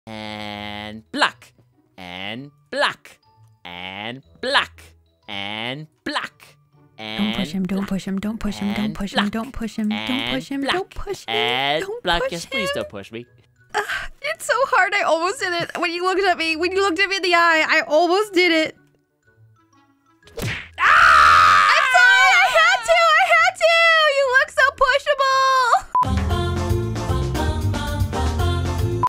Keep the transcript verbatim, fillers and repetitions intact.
and black, and black, and black, and black. Don't push him, don't push him, don't push him, don't push him, don't push him, don't push him, don't push him, and don't black. push Yes, him. please don't push me. It's so hard. I almost did it. When you looked at me, when you looked at me in the eye, I almost did it.